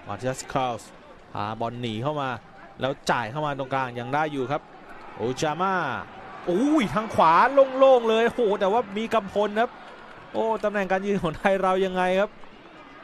มาติอัสคาร์ลส์พาบอลหนีเข้ามาแล้วจ่ายเข้ามาตรงกลางยังได้อยู่ครับโอจาม่าอุ้ยทางขวาโล่งๆเลยโหแต่ว่ามีกำพลครับโอ้ตำแหน่งการยืนของไทยเรายังไงครับ